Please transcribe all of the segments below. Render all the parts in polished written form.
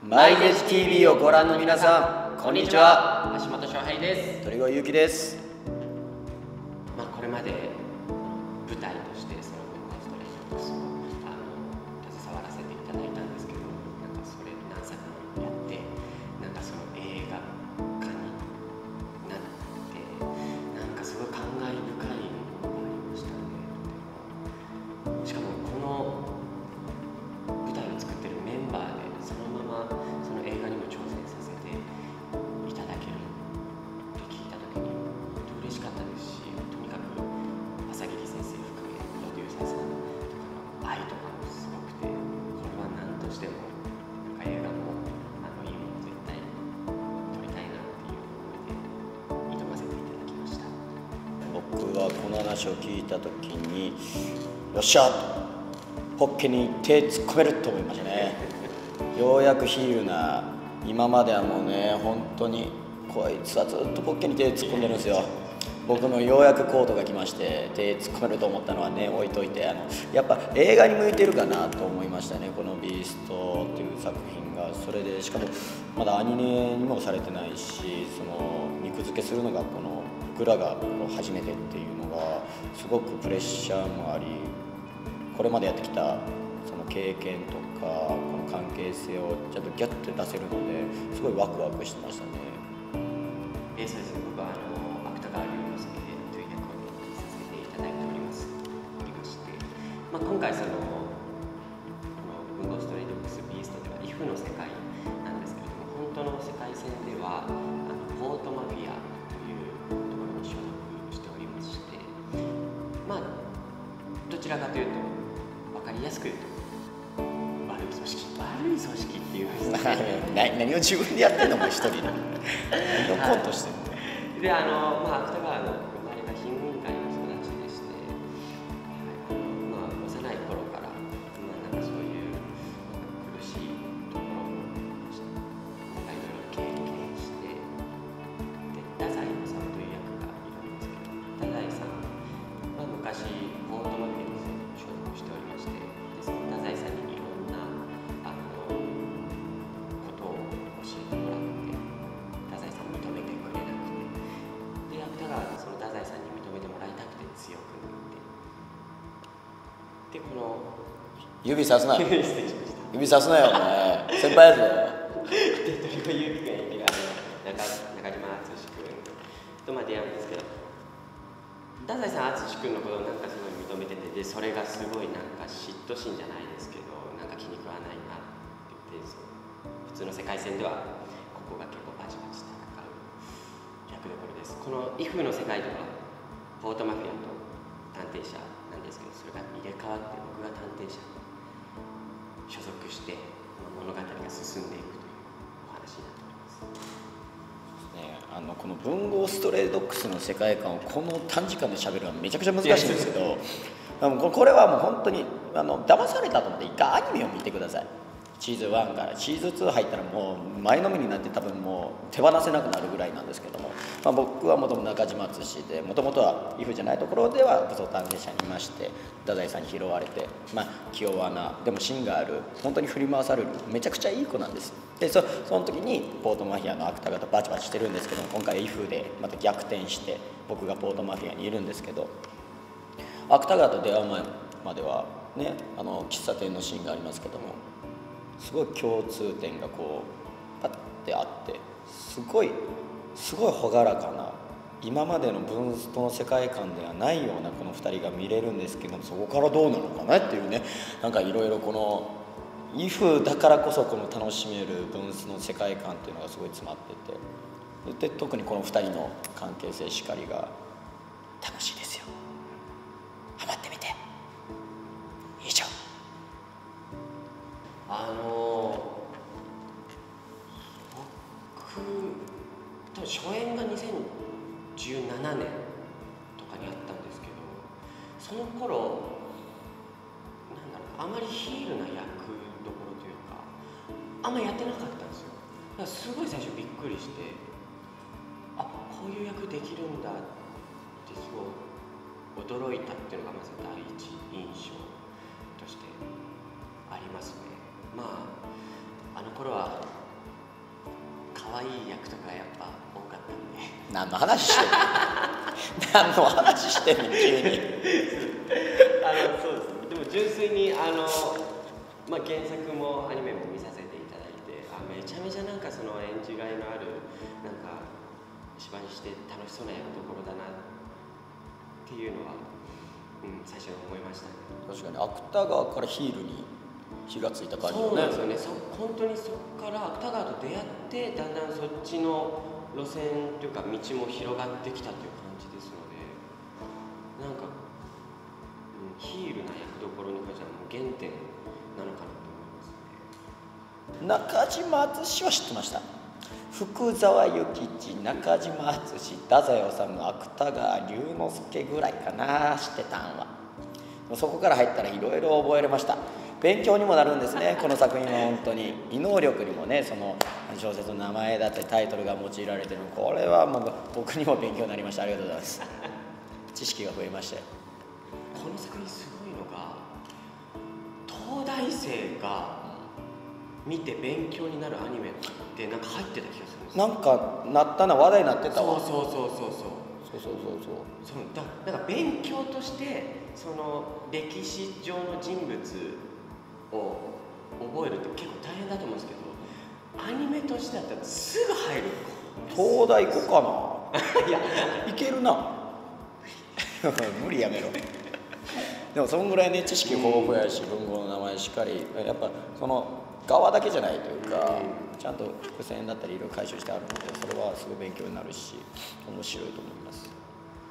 毎日 TV をご覧の皆さん、こんにちは。 橋本翔平です。 鳥越ゆうきです。 これまで舞台としてその文豪ストレイトボックスを携わらせていただいたんですけど、それ何作もやって、その映画化になって、すごい感慨深いものがありましたね。しかもこの舞台を作ってるメンバーでそのままその映画にも挑戦させていただけるって聞いた時に本当嬉しかったですし、とにかく朝霧先生含めプロデューサーさんとかの愛とかもすごくて、これは何としても映画もいいもの絶対撮りたいなっていう思いで挑ませていただきました。 僕はこの話を聞いた時に、よっしゃポッケに手突っ込めると思いましたね。ようやくヒールな、今まではもうね、本当にこいつはずっとポッケに手突っ込んでるんですよ。僕のようやくコートが来まして、手突っ込めると思ったのはね、置いといて、やっぱ映画に向いてるかなと思いましたね、この「ビースト」っていう作品が。それでしかもまだアニメにもされてないし、その肉付けするのがこの僕らが初めてっていうのがすごくプレッシャーもあり、これまでやってきたその経験とかこの関係性をちゃんとギャッと出せるので、すごいワクワクしてましたね。 そうですね、僕は芥川龍之介という役を演じさせていただいておりまして、今回この文豪ストレイトボックスビーストではイフの世界なんですけれども、本当の世界線ではポートマフィアというところに所属しておりまして、どちらかというと分かりやすく言うと悪い組織っていう何を自分でやってんのも一人で何をコントしてるので、芥川の生まれが貧民会の育ちでして、幼い頃から、そういう苦しいところをいろいろ経験して、で太宰治という役がいるんですけど、太宰さんは昔ポートマフィアに所属しておりまして、でその太宰さんにいろんなことを教えてもらって、太宰さん認めてくれなくて、で芥川がその太宰さんに認めてもらいたくて強くなって、でこの指さすなよ失礼しました。 指さすなよ、お前先輩やぞ。 で鳥越ゆうき君演じる中島敦君と出会うんですけど、太宰さん敦君のことをすごい認めてて、でそれがすごい嫉妬心じゃないですけど、気に食わないなって言って、普通の世界線ではここが結構バチバチ戦う役どころです。このイフの世界ではポートマフィアと探偵社なんですけど、それが入れ替わって僕が探偵社に所属して、物語が進んでいくというお話になっております。 この文豪ストレイドックスの世界観をこの短時間で喋るのはめちゃくちゃ難しいんですけど、これはもう本当に騙されたと思って一回アニメを見てください。シーズン1からシーズン2入ったらもう前のめりになって多分もう手放せなくなるぐらいなんですけども、僕はもともと中島敦で、もともとはイフじゃないところでは武装探偵社にいまして、太宰さんに拾われて、気弱なでも芯がある、本当に振り回されるめちゃくちゃいい子なんです。でその時にポートマフィアの芥川とバチバチしてるんですけども、今回イフでまた逆転して僕がポートマフィアにいるんですけど、芥川と出会う前まではね、喫茶店のシーンがありますけども、すごい共通点がパッてあって、すごい朗らかな、今までの文ストの世界観ではないようなこの2人が見れるんですけども、そこからどうなのかなっていうね、いろいろこのイフだからこそこの楽しめる文スの世界観っていうのがすごい詰まってて、で特にこの2人の関係性しかりが楽しいですよ。ハマってみて。以上。 僕初演が2017年とかにあったんですけど、その頃あまりヒールな役どころというかあんまやってなかったんですよ。だからすごい最初びっくりして、こういう役できるんだってすごい驚いたっていうのがまず第一印象としてありますね。 あの頃は可愛い役とかやっぱ多かったんで。 何の話してんの何の話してんの急にそうですね。でも純粋にまあ、原作もアニメも見させていただいて、めちゃめちゃなんかその演じがいのあるなんか芝居して楽しそうな役どころだなっていうのは、最初に思いましたね。 確かに芥川からヒールに火がついた感じそうなんですよね。本当にそこから芥川と出会ってだんだんそっちの路線というか道も広がってきたという感じですので、なんか、ヒールな役どころに関してはもう原点なのかなと思いますね。 中島敦は知ってました。福沢諭吉、中島敦、太宰治、芥川龍之介ぐらいかな、知ってたんは。そこから入ったらいろいろ覚えれました。勉強にもなるんですね、この作品は。本当に異能力にもね、その小説の名前だってタイトルが用いられてる、これはもう僕にも勉強になりました。ありがとうございます。知識が増えましたよ。 この作品すごいのが、東大生が見て勉強になるアニメってなんか入ってた気がするんですよ。 なんかなったな、話題になってたわ。 そうだから勉強としてその歴史上の人物を覚えるって結構大変だと思うんですけど、アニメとしてだったらすぐ入る。 東大行こうかな。いや、いけるな。無理やめろ。でもそのぐらいね、知識豊富やし、文豪の名前しっかり、やっぱその側だけじゃないというか、ちゃんと伏線だったりいろいろ回収してあるので、それはすごい勉強になるし面白いと思います。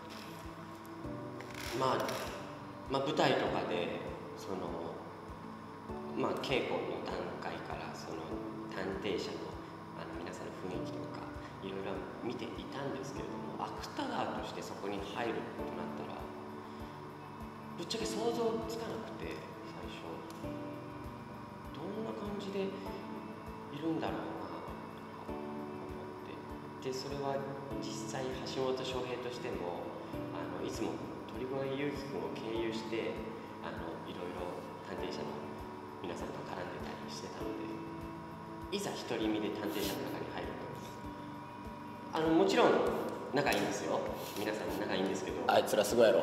まあ舞台とかでその稽古の段階からその探偵者の皆さんの雰囲気とかいろいろ見ていたんですけれども、芥川としてそこに入るとなったらぶっちゃけ想像つかなくて、最初どんな感じでいるんだろうなと思って、でそれは実際橋本翔平としてもいつも鳥越祐樹君を経由していろいろ探偵社の皆さんと絡んでたりしてたので、いざ独り身で探偵社の中に入るともちろん仲いいんですよ、皆さん仲いいんですけど、 あいつらすごいやろ。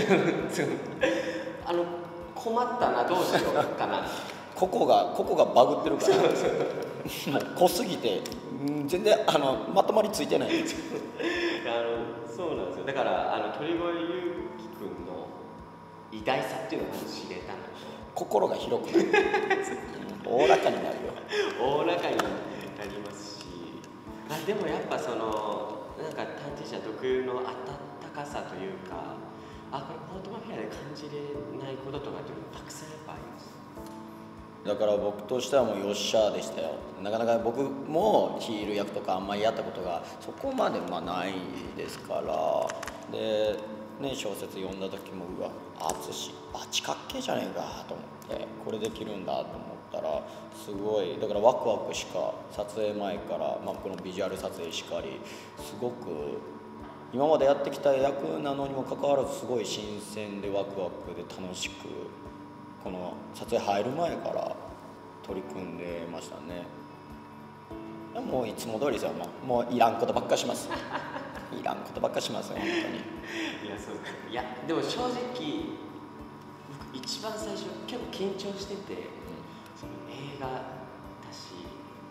困ったな、どうしようかな。 ここがバグってるからもう濃すぎて全然まとまりついてない。 そうなんですよ。だから鳥越祐樹君の偉大さっていうのを知れたので、 心が広くなる。おおらかになるよ。 おおらかになりますし、でもやっぱそのなんか探偵者特有の温かさというか、これポートマフィアで感じれないこととかっていうのがたくさんやっぱあります。 だから僕としてはもうよっしゃでしたよ。なかなか僕もヒール役とかあんまりやったことがそこまでないですから、でね、小説読んだ時もうわ淳バチかっけえじゃねえかと思って、これできるんだと思ったらすごい、だからワクワクしか撮影前から、このビジュアル撮影しかりすごく今までやってきた役なのにもかかわらずすごい新鮮でワクワクで楽しく、この撮影入る前から取り組んでましたね。もういつも通りですよ。もういらんことばっかしますいらんことばっかしますよ、本当に。 いや、そうか。いや、でも正直僕一番最初結構緊張してて、その映画だし、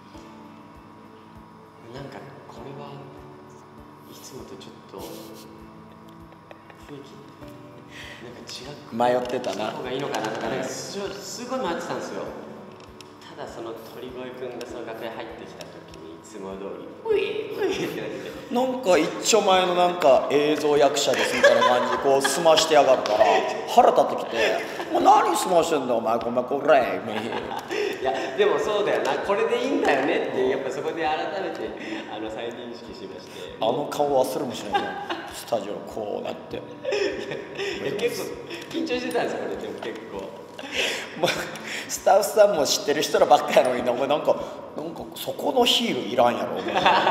なんかこれはいつもとちょっと雰囲気なんか違ってたな、方がいいのかなとか、すごい迷ってたんですよ。ただその鳥越君がその楽屋入ってきた時にいつも通りウィーウィーってなってて、 なんか一丁前のなんか映像役者ですみたいな感じでこう済ましてやがるから腹立ってきて「もう何済ましてんだお前これ」 いやでもそうだよな、これでいいんだよねってやっぱそこで改めて再認識しまして、 顔忘れもしないねスタジオこうなって結構緊張してたんですよ、これでも結構。 スタッフさんも知ってる人らばっかやのに、お前なんかそこのヒールいらんやろお前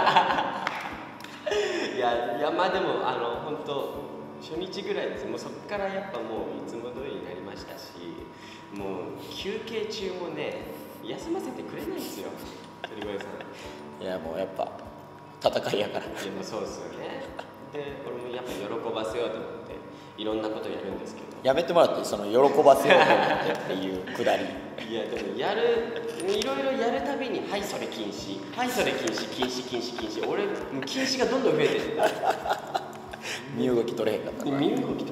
いやまあでも本当初日ぐらいです。もうそこからやっぱもういつも通りになりましたし、もう休憩中もね休ませてくれないですよ鳥越さん。 いやもうやっぱ戦いやから。 いやもうそうですよね。で俺もやっぱ喜ばせようと思っていろんなことやるんですけど、 やめてもらって、その喜ばせようと思ってっていうくだり。 いやでもいろいろやるたびにはいそれ禁止、はいそれ禁止、禁止禁止禁止、俺もう禁止がどんどん増えてる。 身動き取れへんかったな。 身動き取れんかった。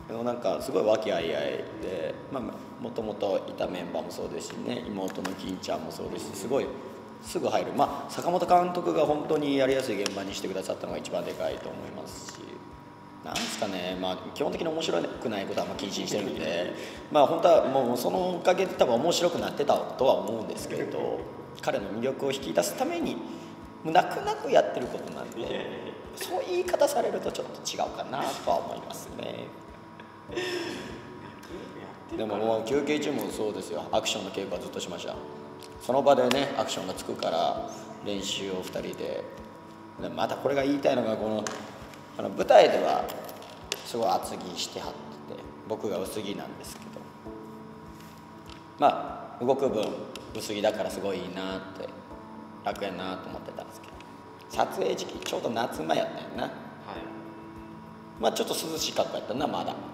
でもなんかすごい和気あいあいで、もともといたメンバーもそうですしね、妹の金ちゃんもそうですし、すごいすぐ入る、坂本監督が本当にやりやすい現場にしてくださったのが一番でかいと思いますし、なんですかね、基本的に面白くないことは禁止にしてるんで、本当はもうそのおかげで多分面白くなってたとは思うんですけれど、彼の魅力を引き出すために泣く泣くやってることなんで、そういう言い方されるとちょっと違うかなとは思いますね。でももう休憩中もそうですよ、アクションの稽古はずっとしました。その場でねアクションがつくから練習を2人で。またこれが言いたいのが、この舞台ではすごい厚着してはってて、僕が薄着なんですけど、動く分薄着だからすごいいいなって楽やなと思ってたんですけど、撮影時期ちょうど夏前やったんやな。 はい。 ちょっと涼しい格好やったな、まだ。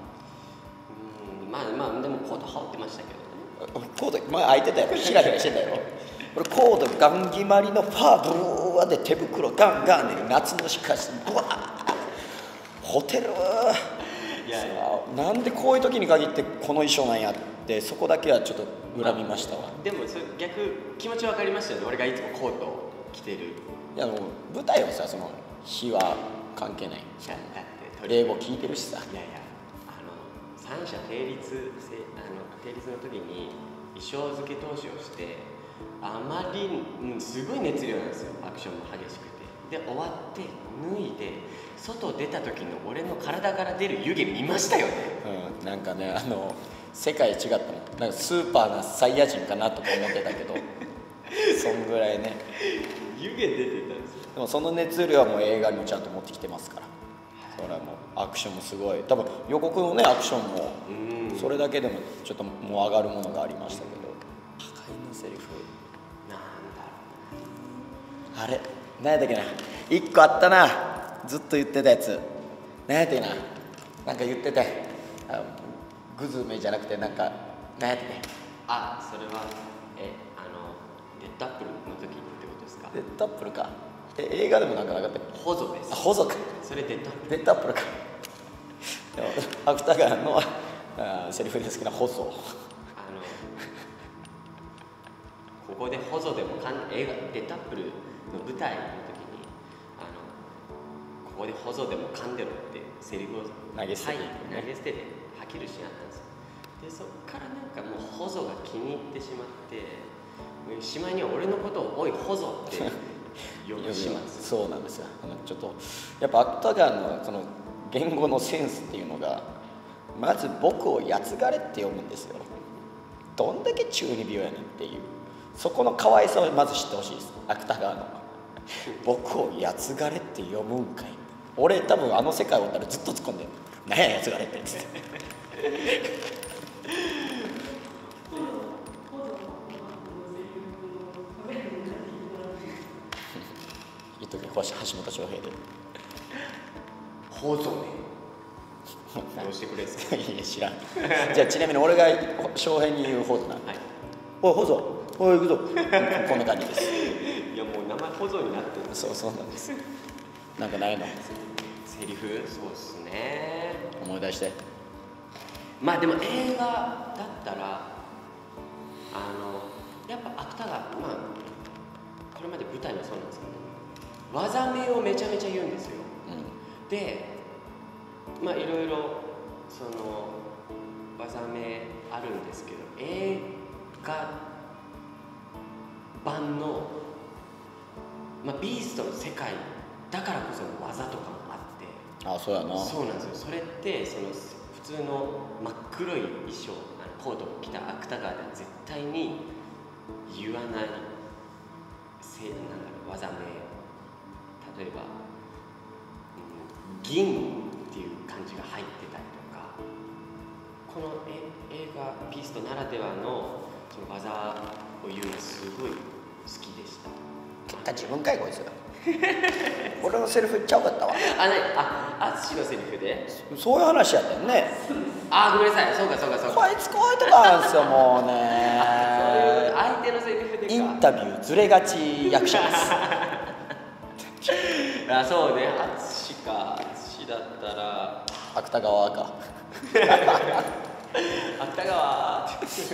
でもコート羽織ってましたけどね。 コード開いてたよ、ヒラヒラしてたよ。これコードガン決まりのパーブルーワで手袋ガンガンで夏のしかしブワーホテルなんでこういう時に限ってこの衣装なんやって、そこだけはちょっと恨みましたわ。 でもそれ逆気持ち分かりましたよね。俺がいつもコートを着てる。 いやもう舞台はさ、その日は関係ない。 だって英語聞いてるしさ。 いや三者定律の時に衣装付け投資をして、あまりにすごい熱量なんですよ。アクションも激しくて、で終わって脱いで外出た時の俺の体から出る湯気見ましたよね。 なんかね、世界違ったもん。なんかスーパーなサイヤ人かなとか思ってたけどそんぐらいね湯気出てたんですよ。 でもその熱量はもう映画にもちゃんと持ってきてますから、それはもうアクションもすごい、多分予告のねアクションもそれだけでもちょっともう上がるものがありましたけど、破壊のセリフあれ何やったっけな、1個あったな、ずっと言ってたやつ何やったっけな、なんか言ってて、グズメじゃなくてなんか何やったっけ。 それはデッドアップルの時ってことですか。 デッドアップルか。映画でもなんかなかったっけ。 ホゾです。 ホゾか。 それデッドアップル。 デッドアップルか。でも芥川のセリフですけど、ホゾ。 ここでホゾでも映画デッドアップルの舞台の時にここでホゾでも噛んでろってセリフを投げ捨てて、 投げ捨てて吐けるシーンあったんですよ。でそっからなんかもうホゾが気に入ってしまって、しまいには俺のことを「おいホゾ」って呼ぶ始末。 そうなんですよ。ちょっとやっぱ芥川のその言語のセンスっていうのが、まず僕をやつがれって読むんですよ。どんだけ中二病やねんっていう、そこの可愛さをまず知ってほしいです、芥川の。僕をやつがれって読むんかい。俺多分あの世界おったらずっと突っ込んでる。何ややつがれってっつっていい時橋本翔平でホゾねどうしてくれですか。 いや知らん。じゃあちなみに俺が翔平に言うホゾな、おいホゾ、おい行くぞこんな感じです。 いやもう名前ホゾになってる。 そうなんです。なんかないのセリフ。そうっすね、 思い出して。 でも映画だったらやっぱ芥川これまで舞台もそうなんですけど、技名をめちゃめちゃ言うんですよ。でいろいろその技名あるんですけど、映画版の、ビーストの世界だからこその技とかもあって。 そうやな。 そうなんですよ。それってその普通の真っ黒い衣装コートを着た芥川では絶対に言わない技名、例えば、銀っていう漢字が入ってたりとか、この映画ビーストならではのそその技を言うのすごい好きでした。 結果自分かいこいつ俺のセリフ言っちゃうかったわ。 淳のセリフでそういう話やったよね。 ごめんなさい、そうかこいつこういうとこあるんですよもうねそういう相手のセリフでか。 インタビューずれがち役者ですそうね、淳だったら芥川か芥川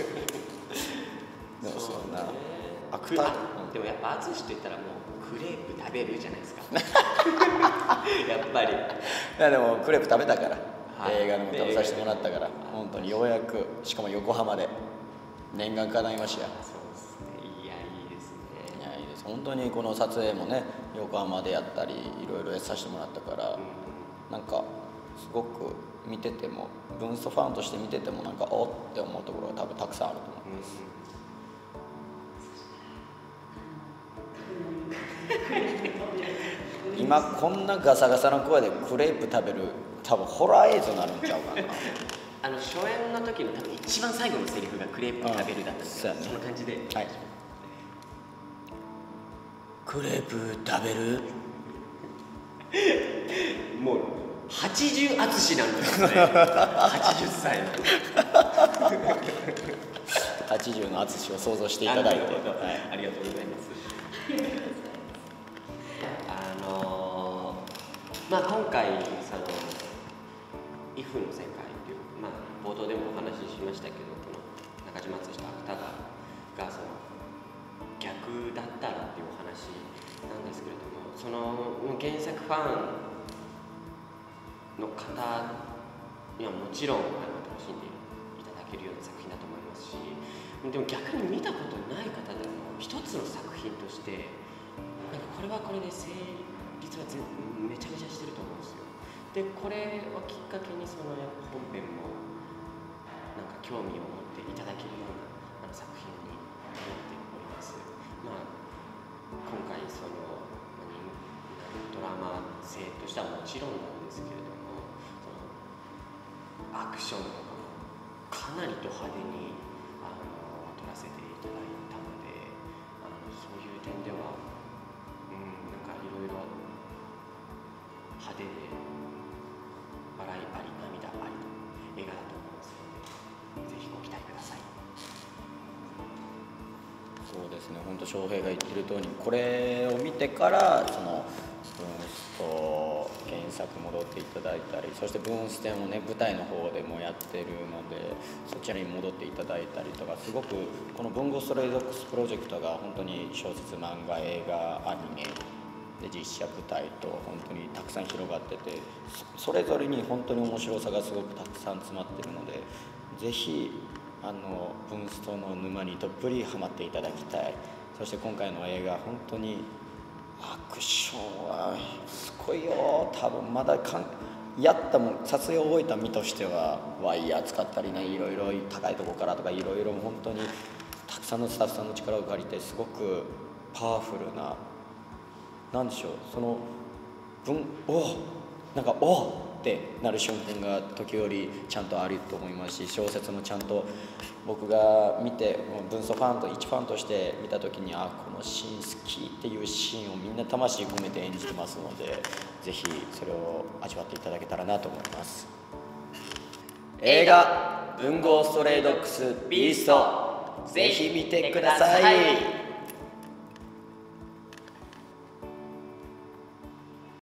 でもそうなでもやっぱ淳と言ったらもうクレープ食べるじゃないですかやっぱり。 いやでもクレープ食べたから、 はい、 映画でも食べさせてもらったから、本当にようやく、しかも横浜で念願叶いましたよ。 そうですね、いやいいですね。 いやいいです。本当にこの撮影もね横浜でやったりいろいろやさせてもらったから、なんかすごく見ててもブンストファンとして見ててもなんかおって思うところが多分たくさんあると思います、今こんなガサガサの声でクレープ食べる多分ホラー映像になるんちゃうかな初演の時の多分一番最後のセリフがクレープ食べるだったんですよ、その感じで、 はい、クレープ食べるもう80淳なんですよね80歳の 80の淳を想像していただいて、 ありがとうございます今回その「if」の世界という、冒頭でもお話ししましたけど、この中島敦と芥川がその逆だったらっていうお話なんですけれども、その原作ファンの方にはもちろん楽しんでいただけるような作品だと思いますし、でも逆に見たことない方でも一つの作品としてなんかこれはこれで成立はめちゃめちゃしてると思うんですよ。でこれをきっかけにその本編もなんか興味を持っていただけるような作品になっております。今回そのドラマ性としてはもちろんなんですけれども、そのアクションとかもかなりド派手に撮らせていただいたので、そういう点ではなんかいろいろ派手で笑いあり涙ありの映画だと思いますので、ぜひご期待ください。 そうですね、本当翔平が言ってる通り、これを見てからそのブーンスト原作戻っていただいたり、そしてブーンステもね舞台の方でもやってるのでそちらに戻っていただいたりとか、すごくこの文豪ストレイドックスプロジェクトが本当に小説、漫画、映画、アニメで実写舞台と本当にたくさん広がってて、それぞれに本当に面白さがすごくたくさん詰まってるので、ぜひブンストの沼にどっぷりハマっていただきたい。そして今回の映画本当にアクションはすごいよ。多分まだやったもん、撮影を終えた身としてはワイヤー使ったりね、いろいろ高いところからとかいろいろ本当にたくさんのスタッフさんの力を借りてすごくパワフルな、なんでしょう、そのなんかってなる瞬間が時折ちゃんとあると思いますし、小説もちゃんと僕が見て文素ファンと一ファンとして見た時にこのシーン好きっていうシーンをみんな魂込めて演じてますので、ぜひそれを味わっていただけたらなと思います。映画文豪ストレイドッグスビースト、ぜひ見てください。